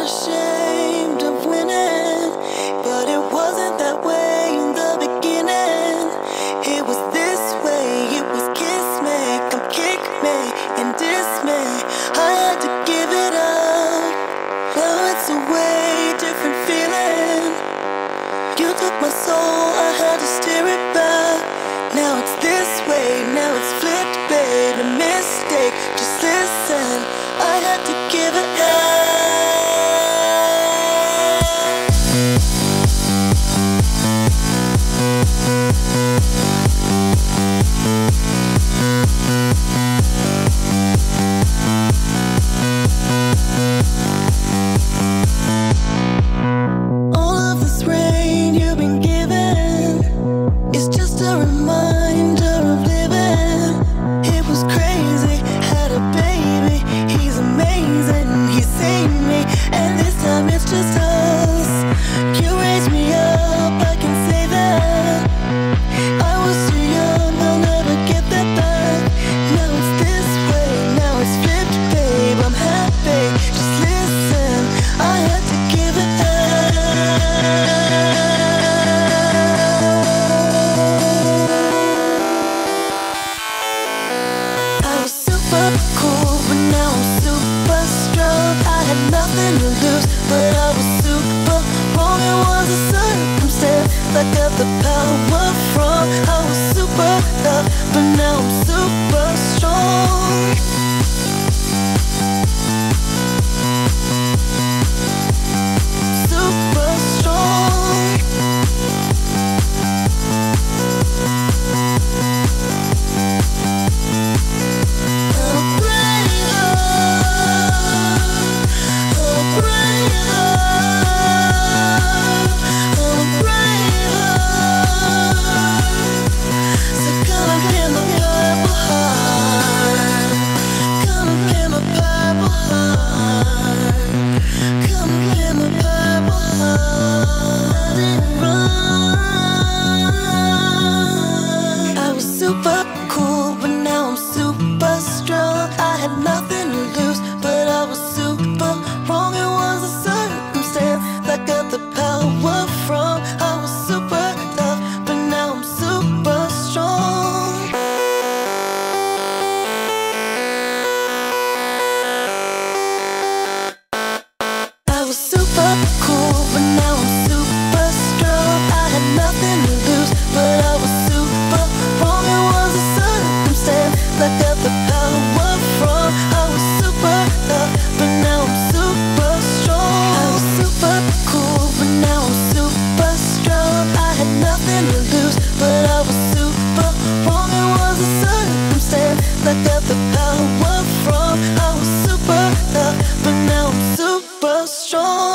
ashamed of winning, but it wasn't that way in the beginning. It was this way, it was kiss me, come kick me and diss me. I had to give it up. Now it's a way different feeling. You took my soul, I had to steer it back. Now it's this way, now it's flipped, babe. A mistake, just listen. I had to give it up. All of this rain you've been given is just a reminder of living. It was crazy, had a baby, he's amazing, he saved me, and this time it's just us. You raised me up, I can say that. I was too young, I'll never get that back. Now it's this way, now it's flipped, babe, I'm happy, just listen. I had to give it I was super cool, but now I'm super strong. I had nothing to lose, but I was super wrong. It was a circumstance I got the power from. I was super tough, but now I'm super strong. Super strong. I was super cool, but now I'm super strong. I had nothing to lose, but I was super wrong. It was a circumstance that got the power from. I was super tough, but now I'm super strong. I was super cool, but now I'm super strong. I had nothing to lose, but I was super wrong. It was a circumstance that got the power from. I was super tough, but now I'm super strong. I was super cool, but now I'm super strong. I had nothing to lose, but I was super wrong. It was a circumstance that got the power from. I was super tough, but now I'm super strong.